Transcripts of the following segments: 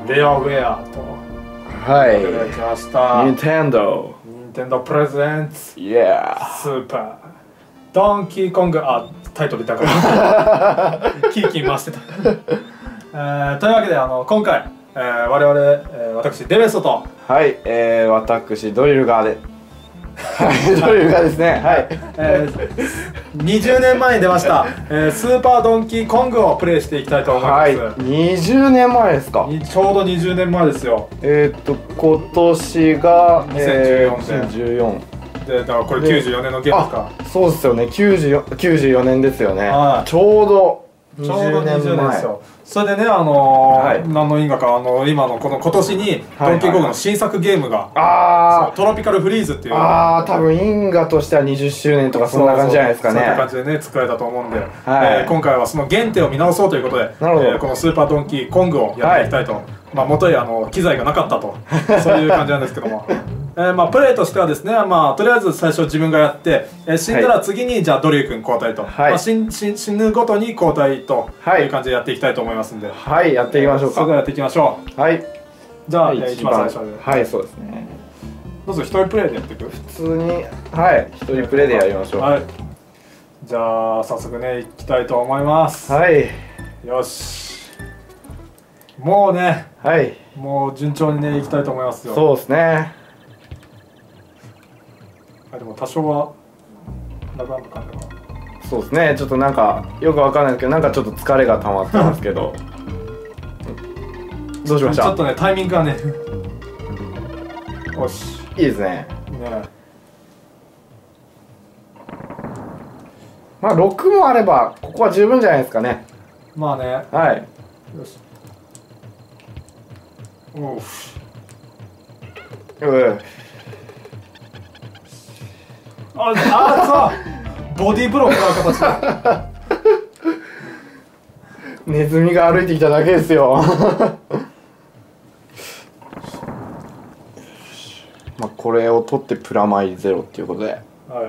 レアウェアとはい。 いただきました。 ニンテンドプレゼンツ Yeah スーパードンキーコング、あ、タイトルだからキーキー回してたというわけで今回、我々、私デベソとはい、私ドリルガーではいドリルガーですね。はい、 20年前に出ました、スーパードンキーコングをプレイしていきたいと思います。 はい、20年前ですか。 ちょうど20年前ですよ。 今年が 2014で、だからこれ94年のゲームですか。 そうですよね、94年ですよね。ちょうど20年ですよ。それでね、 はい、 何の因果か今の今年にドンキーコングの新作ゲームがトロピカルフリーズっていう、 多分因果としては20周年とかそんな感じじゃないですかね。 そういう感じでね作られたと思うんで、今回はその原点を見直そうということで、このスーパードンキーコングをやっていきたいと。まあ元へ機材がなかったとそういう感じなんですけどもまあプレイとしてはですね、まあとりあえず最初自分がやって、死んだら次にじゃあドリュー君交代と、まあ死ぬごとに交代という感じでやっていきたいと思いますんで、 はい、やっていきましょうか。 それではやっていきましょう。はい、じゃあ一番最初で、 はい、そうですね。 どうぞ一人プレイでやっていく。 普通に、はい、一人プレイでやりましょう。 はい、じゃあ早速ねいきたいと思います。はい、よし、もうね、はい、もう順調にねいきたいと思いますよ。 そうですね。 でも多少はラグアンド感が、 そうですね、ちょっとなんかよくわかんないですけど、なんかちょっと疲れが溜まってますけどどうしました。 ちょっとねタイミングがねよし、 いいですね。まあ6もあればここは十分じゃないですかね。 まあね、 はい、 よし、おう、そうボディーブロックの形だネズミが歩いてきただけですよまあこれを取ってプラマイゼロっていうことで、 はい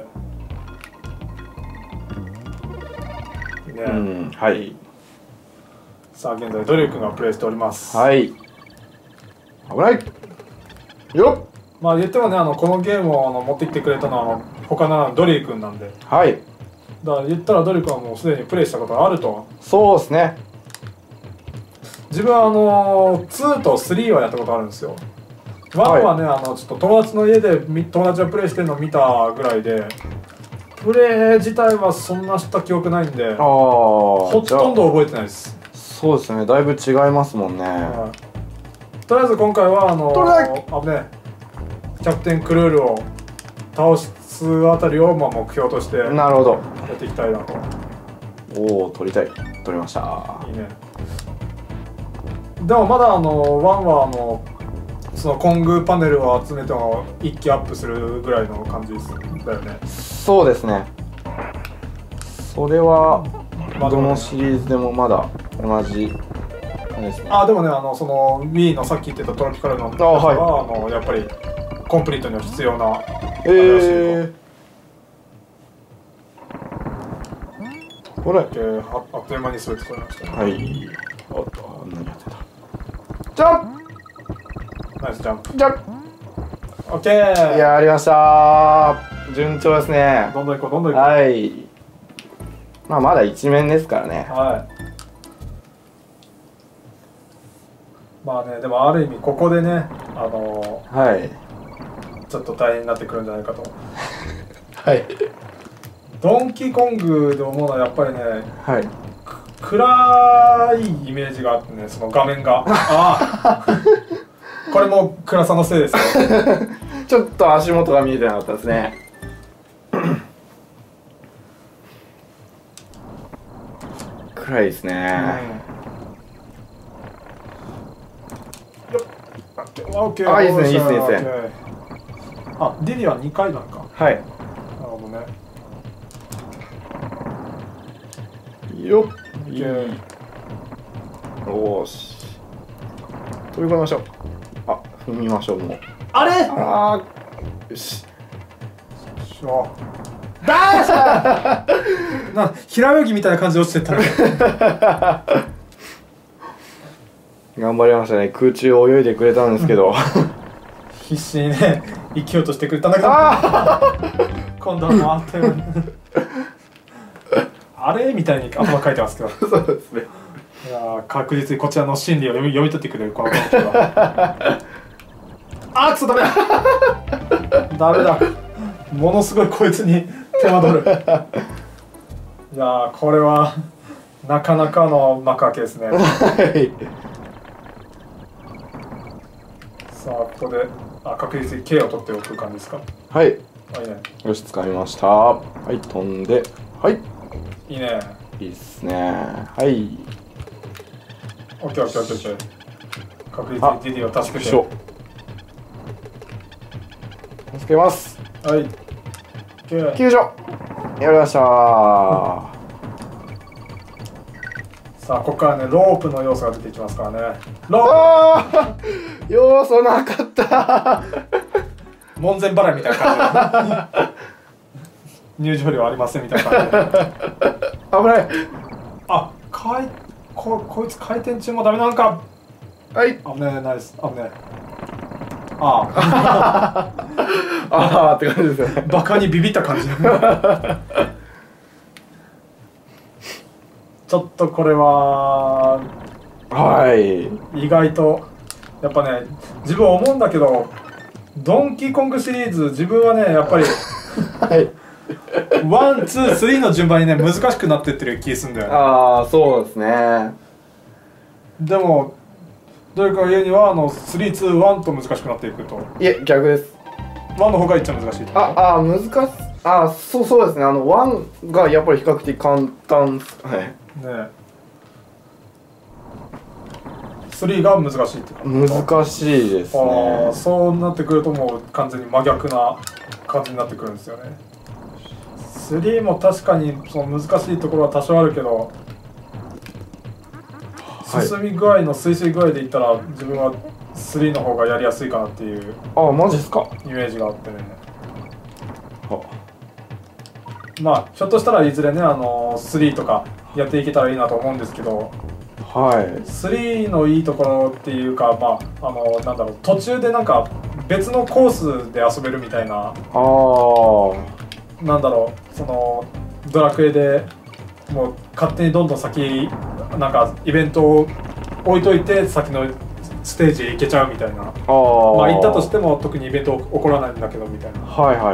ね、 うん、はい。 さあ現在ドリュー君がプレイしております。 はい、危ないよっ。 まあ言ってもね、このゲームを持ってきてくれたのは他のドリュー君なんで、 はい、 だから言ったらドリュー君はもうすでにプレイしたことがあると。 そうですね。 自分は2と3はやったことあるんですよ。1はね、ちょっと友達の家で友達がプレイしてるのを見たぐらいで、プレイ自体はそんなした記憶ないんで、ほとんど覚えてないです。そうですね、だいぶ違いますもんね。 とりあえず今回は危ねえ、キャプテンクルールを倒すあたりを目標としてやっていきたいなと。 おお、取りました。 いいね。でもまだ1はそのコングパネルを集めても一気アップするぐらいの感じだよね。 そうですね。それはどのシリーズでもまだ同じですね。 でもね、その Wii のさっき言ってたトロピカルのはやっぱりコンプリートには必要な。これあっという間にそれ作りましたね。 はい。おっと、何やってた。ジャンプ。 ナイスジャンプ。オッケー。 やりました。順調ですね。 どんどん行こう、どんどん行こう。 はい。まあまだ一面ですからね。 はい。まあね、でもある意味ここでね、 はい。 ちょっと大変になってくるんじゃないかと。 はい。 ドンキーコングで思うのはやっぱりね、 はい。 暗いイメージがあってね、その画面が。これも暗さのせいですよ。 ちょっと足元が見えてなかったですね。暗いですね。 オッケー。 いいですね、いいですね、いいですね。 ディディは2回なんか。 はい。 なるほどね。 よっ。よし。飛び込みましょう。踏みましょう、もう。 あれ？ よし。 ダーシャー。平泳ぎみたいな感じで落ちてったね。 頑張りましたね。空中を泳いでくれたんですけど必死にね生きようとしてくれたんだけど今度は回ったようにあれみたいに頭書いてますけどそうですね。 いや確実にこちらの心理を読み取ってくれるこの人はあっくそダメだダメだものすごいこいつに手間取るいやこれはなかなかの幕開けですね。さあここで確実に K を取っておく感じですか。 はい。 いいね。 よし掴みました。はい、飛んで、はい。 いいね。 いいっすね。はい。 オッケーオッケーオッケーオッケー。確実に DD を助けて。 助けます。 はい。 救助。やりました。 さあここからねロープの要素が出てきますからね。ロープ要素なかった門前払いみたいな感じで入場料ありませんみたいな感じで危ない。 あこいつ回転中もダメなんか。 はい危ねえナイス危ねえああって感じですよね。 バカにビビった感じちょっとこれは意外とやっぱね自分思うんだけどドンキーコングシリーズ自分はねやっぱりはいワンツースリーの順番にね難しくなってってる気するんだよね。 ああそうですね。 でもどういうか言うには321と難しくなっていくと。 いえ逆です。 1の方が一番難しいと。 難しそうですね。1がやっぱり比較的簡単。はいね3が難しいって感じ。 難しいですね。 そうなってくるともう完全に真逆な感じになってくるんですよね。3も確かにその難しいところは多少あるけど、進み具合の推進具合で言ったら自分は3の方がやりやすいかなっていうマジですかイメージがあってね。まあひょっとしたらいずれね3とかやっていけたらいいなと思うんですけど、3のいいところっていうかなんだろう途中でなんか別のコースで遊べるみたいな、なんだろうそのドラクエでもう勝手にどんどん先なんかイベントを置いといて先のステージへ行けちゃうみたいな。まあ行ったとしても特にイベント起こらないんだけどみたいな。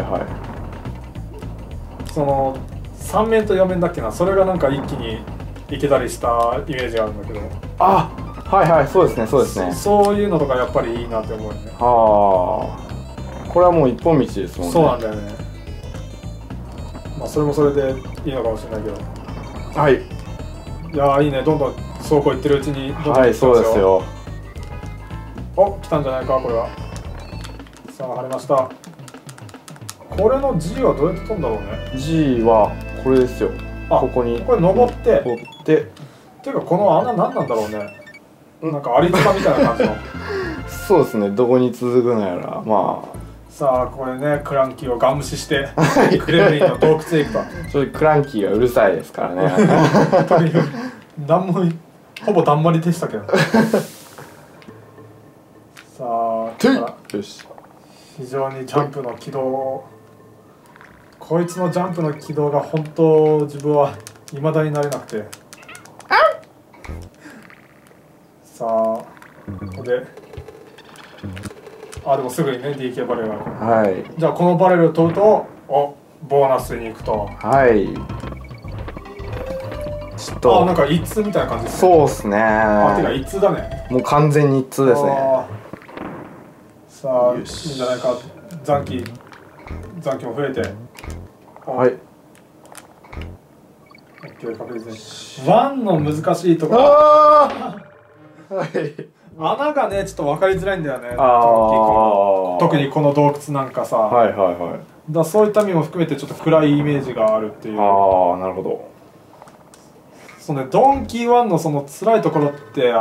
その3面と4面だっけな、それがなんか一気に行けたりしたイメージがあるんだけど。 そうですねそうですね。 そういうのとかやっぱりいいなって思うよね。 これはもう一本道ですもんね。 そうなんだよね。まあそれもそれでいいのかもしれないけど。いやいいね、どんどん走行行ってるうちにどんどんそうですよ。 お、来たんじゃないかこれは。さあ晴れました。これの G はどうやって飛んだろうね。 G はこれですよ。ここにこれ登ってっていうかこの穴何なんだろうね。なんかアリツバみたいな感じのそうですね、どこに続くのやら。 さあこれねクランキーをガン無視してクレムリンの洞窟へ行くとちょっとクランキーがうるさいですからね何もほぼだんまりでしたけどさあよし、 非常にジャンプの軌道こいつのジャンプの軌道が本当自分は未だになれなくてさあここででもすぐにね DK バレルがじゃあこのバレルを取るとボーナスに行くとちょっとなんか一通みたいな感じですね。 そうっすね。 てか一通だね。 もう完全に一通ですね。 さあいいんじゃないか。残機も増えてOK 確実に1の難しいところ穴がねちょっと分かりづらいんだよね。特にこの洞窟なんかさだそういった意味も含めてちょっと暗いイメージがあるっていう。 なるほど。 そのねドンキー1のその辛いところって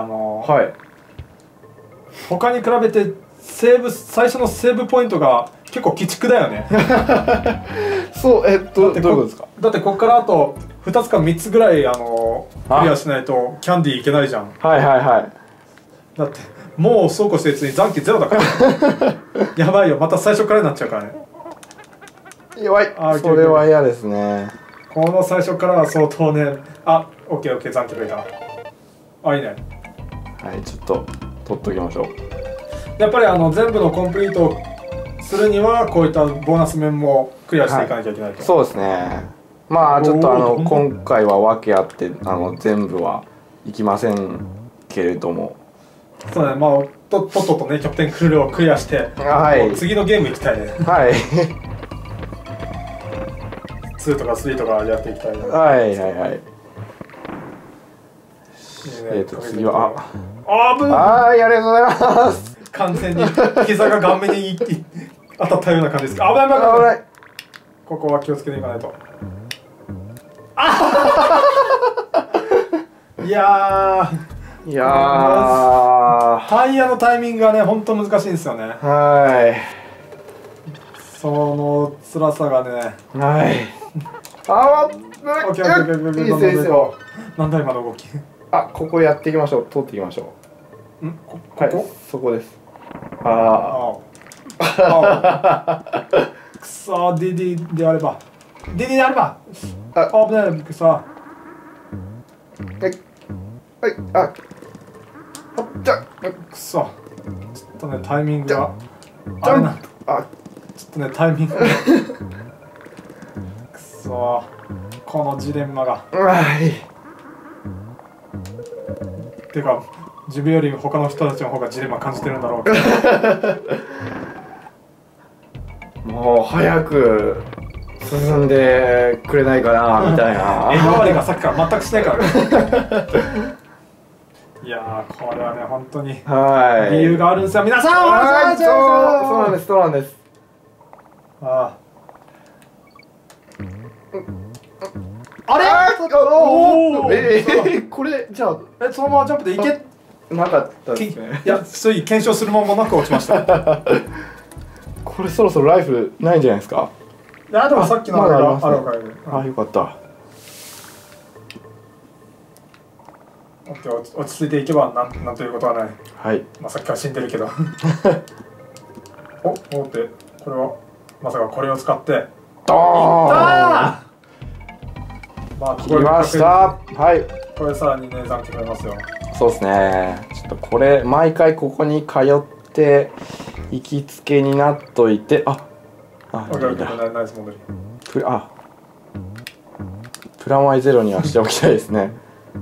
他に比べて最初のセーブポイントが結構鬼畜だよねそうどういうことですか。 だってこっからあと2つか3つぐらいクリアしないとキャンディーいけないじゃん。 だってもうそうこうしてるうちに残機ゼロだからやばいよ、また最初からになっちゃうからね。 弱い。それは嫌ですね。 この最初からは相当ね。あ、オッケーオッケー、残機増えた。あ、いいね。 はい、ちょっと取っときましょう。 やっぱり全部のコンプリートするにはこういったボーナス面もクリアしていかなきゃいけないと、はい、 そうですね。まあちょっと今回は訳あって全部はいきませんけれども、 そうね、まあとっととねキャプテンクルールをクリアして、はい、次のゲーム行きたいね。はい2とか3とかやっていきたいね。はいはいはい。 次は危ない。 はい、ありがとうございます。 完全に膝が顔面に当たったような感じです。危ない危ない危ない。ここは気をつけていかないと。いやタイヤのタイミングがね本当難しいんですよね。はい。その辛さがね。はい。あー、オッケーオッケーオッケーオッケー。いいですよ。なんだ今の動き。 あ、ここやっていきましょう。通っていきましょう。ここ、そこです。ああ。くそー、DD であれば。DD であれば。あ、危ない、びっくりした。はい。はい、あ。じゃ、くそ。ちょっとね、タイミングが。あれな。あ、ちょっとね、タイミングが。くそー。このジレンマが。はい。っていうか自分より他の人たちの方がジレンマ感じてるんだろうけどもう早く進んでくれないかなみたいな今までがさっきから全くしないからねいやーこれはね本当に理由があるんですよ皆さん。 はい、そうなんですそうなんです。ああれおおこれじゃあそのままジャンプでいけなかったですね。 いやそういう検証する間もなく落ちましたこれそろそろライフルないんじゃないですか。 いやでもさっきのあれがあるからね。 あ、よかった。 落ち着いていけばなんということはない。はい。まあさっきから死んでるけどおってこれはまさかこれを使ってドーン。 まあ、 切りました。はい。 これさらにね残機増えますよ。 そうですね。ちょっとこれ毎回ここに通って行きつけになっといて、ナイス戻り。プラマイゼロにはしておきたいですね。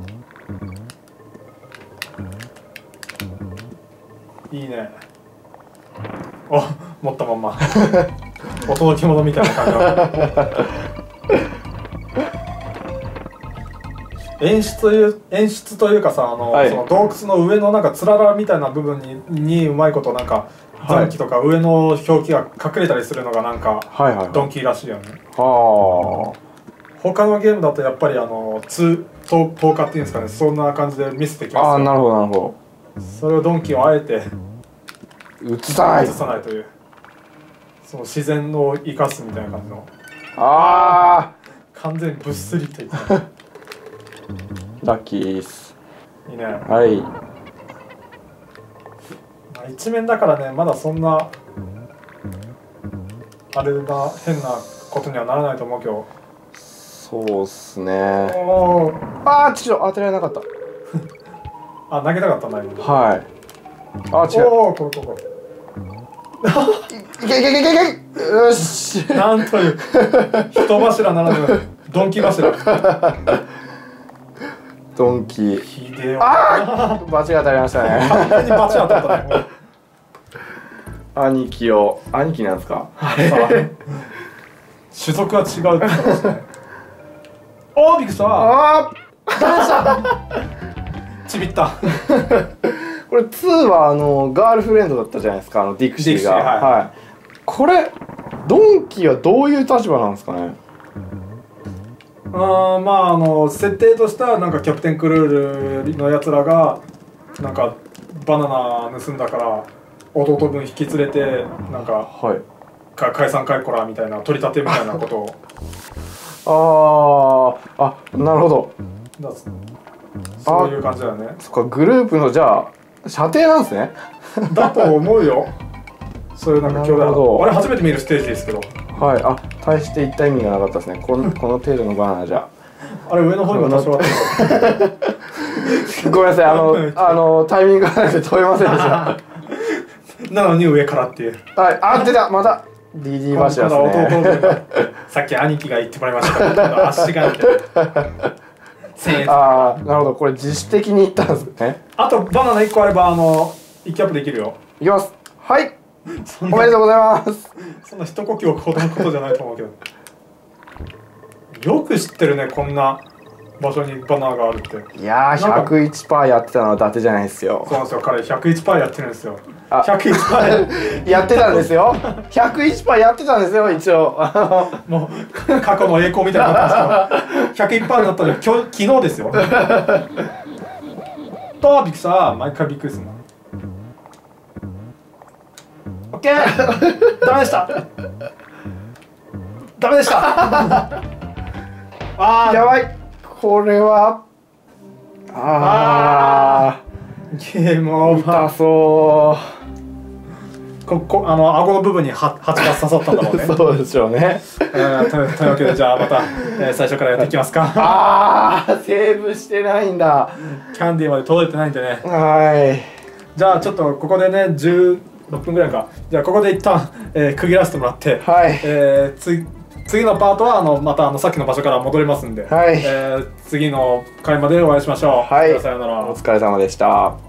いいね。お、持ったまんま。お届け物みたいな感じの。演出というかさ、はい、その洞窟の上のなんかつららみたいな部分にうまいことなんか残機とか上の表記が隠れたりするのがなんかドンキーらしいよね。はあ。他のゲームだとやっぱり投下っていうんですかね、そんな感じで見せてきますよ。 ああ、なるほどなるほど。それをドンキーをあえて映さないという、その自然を生かすみたいな感じの。 ああ。 完全にぶっすりっていった。 ラッキーっす。 いいね。 はい。 一面だからね、まだそんなあれな変なことにはならないと思うけど。 そうっすね。ああ、ちょっと当てられなかった。 あ、投げたかったんだ今。 はい。あ、違う。 おお、これ。 いけ。よし。 なんという人柱ならぬドンキ柱。 ドンキ。 ひでよ。 ああ、バチが当たりましたね。 完全にバチ当たったね。 兄貴なんですか。 種族は違うってことですね。おー、びっくりした。ああ。ちびった。 これ2はガールフレンドだったじゃないですか、ディクシーが。はい。これドンキはどういう立場なんですかね。 まあ設定としてはなんかキャプテンクルールのやつらがなんかバナナ盗んだから弟分引き連れてなんか、はい、解散解雇らみたいな取り立てみたいなことをなるほど。 そういう感じだよね。 そっか、グループのじゃあ射程なんですね。 だと思うよ。そういうなんか兄弟、あれ初めて見るステージですけど。 はい、あ、大して言った意味がなかったですね。この程度のバナナじゃ。 あれ上の方にも多少あったけど。 ごめんなさい、タイミングがなくて飛べませんでした。 なのに上からっていう。 はい、あ、出た、また。DD 柱ですね。さっき兄貴が言ってもらいましたけど、足がみたいな。 ああ、なるほど、これ自主的にいったんですね。 あとバナナ1個あれば1キャップできるよ。 いきます。はい。おめでとうございます。 そんな一呼吸をほどのことじゃないと思うけど。よく知ってるね、こんな場所にバナナがあるって。 いやー、101%やってたのは伊達じゃないですよ。 そうなんですよ、彼101%やってるんですよ。101% やってたんですよ。101% やってたんですよ、一応。 もう過去の栄光みたいになったんですけど、101% だったの昨日ですよ。とびっくりした、毎回びっくりするな。オッケー、ダメでした。ダメでした。 あー、やばい。これは。ああ。 ゲームオーバー。 痛そう。 顎の部分に蜂が刺さったんだろうね。 そうでしょうね。 というわけで、じゃあまた、最初からやっていきますか。 ああ、セーブしてないんだ。 キャンディーまで届いてないんでね。 はい。 じゃあちょっとここでね、16分ぐらいか。じゃあここで一旦、区切らせてもらって、 はい。 次のパートはまたさっきの場所から戻りますんで、 はい。 次の回までお会いしましょう。 はい。 さよなら。 お疲れ様でした。